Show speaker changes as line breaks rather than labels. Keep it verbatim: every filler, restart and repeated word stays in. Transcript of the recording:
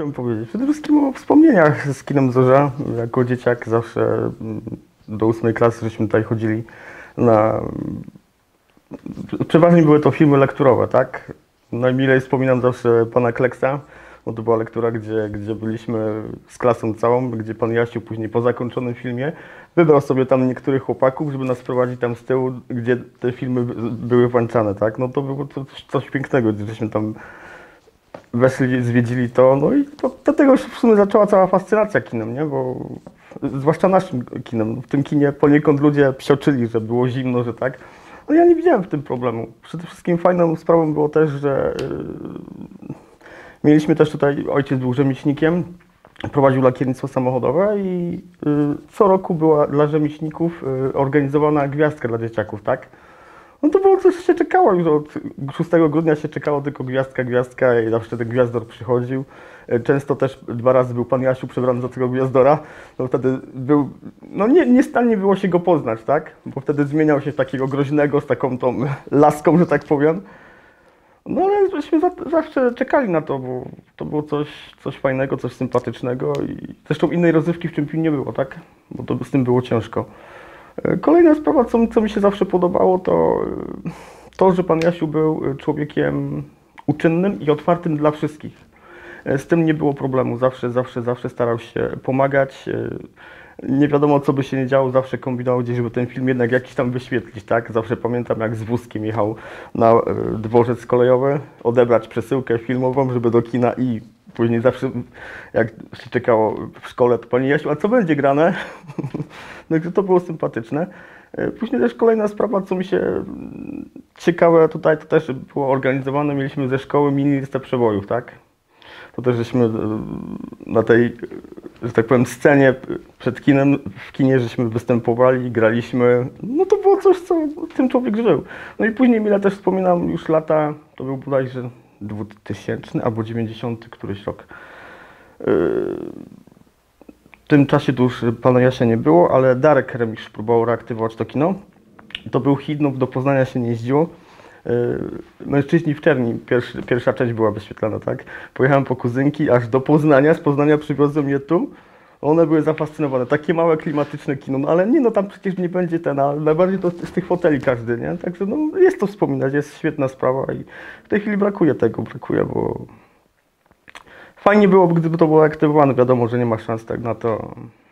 chciałbym powiedzieć? Przede wszystkim o wspomnieniach z kinem Zorza. Jako dzieciak zawsze do ósmej klasy żeśmy tutaj chodzili na... Przeważnie były to filmy lekturowe, tak? Najmilej wspominam zawsze pana Kleksa, bo to była lektura, gdzie, gdzie byliśmy z klasą całą, gdzie pan Jasiu później po zakończonym filmie wybrał sobie tam niektórych chłopaków, żeby nas prowadzić tam z tyłu, gdzie te filmy były włączane, tak? No to było to coś, coś pięknego, żeśmy tam weszli, zwiedzili to, no i to, dlatego się w sumie zaczęła cała fascynacja kinem, nie? Bo zwłaszcza naszym kinem. W tym kinie poniekąd ludzie psioczyli, że było zimno, że tak. No ja nie widziałem w tym problemu. Przede wszystkim fajną sprawą było też, że yy, mieliśmy też tutaj, ojciec był rzemieślnikiem, prowadził lakiernictwo samochodowe i yy, co roku była dla rzemieślników yy, organizowana gwiazdka dla dzieciaków, tak? No to było coś, się czekało, już od szóstego grudnia się czekało tylko gwiazdka, gwiazdka i zawsze ten gwiazdor przychodził. Często też dwa razy był pan Jasiu przebrany za tego gwiazdora, no wtedy był, no nie, nie stanie było się go poznać, tak? Bo wtedy zmieniał się w takiego groźnego, z taką tą laską, że tak powiem. No ale żeśmy za, zawsze czekali na to, bo to było coś, coś fajnego, coś sympatycznego i zresztą innej rozrywki w tym filmie nie było, tak? Bo to z tym było ciężko. Kolejna sprawa, co, co mi się zawsze podobało, to to, że pan Jasiu był człowiekiem uczynnym i otwartym dla wszystkich. Z tym nie było problemu, zawsze, zawsze, zawsze starał się pomagać. Nie wiadomo, co by się nie działo, zawsze kombinował gdzieś, żeby ten film jednak jakiś tam wyświetlić, tak? Zawsze pamiętam, jak z wózkiem jechał na dworzec kolejowy, odebrać przesyłkę filmową, żeby do kina i później zawsze, jak się czekało w szkole, to pani Jasiu, a co będzie grane? Także to było sympatyczne. Później też kolejna sprawa, co mi się ciekawe tutaj, to też było organizowane, mieliśmy ze szkoły mini listę przebojów, tak? To też żeśmy na tej, że tak powiem, scenie przed kinem, w kinie żeśmy występowali, graliśmy. No to było coś, co tym człowiek żył. No i później, ile też wspominam, już lata, to był bodajże dwutysięczny albo dziewięćdziesiąty któryś rok. W tym czasie to już pana Jasia nie było, ale Darek Remisz próbował reaktywować to kino. To był hit, no do Poznania się nie jeździło. Mężczyźni w czerni, pierwszy, pierwsza część była wyświetlana, tak? Pojechałem po kuzynki aż do Poznania, z Poznania przywiozłem je tu. One były zafascynowane, takie małe, klimatyczne kino, no ale nie, no tam przecież nie będzie ten, a najbardziej to z tych foteli każdy, nie? Także no jest to wspominać, jest świetna sprawa i w tej chwili brakuje tego, brakuje, bo fajnie byłoby, gdyby to było aktywowane, wiadomo, że nie ma szans tak na to.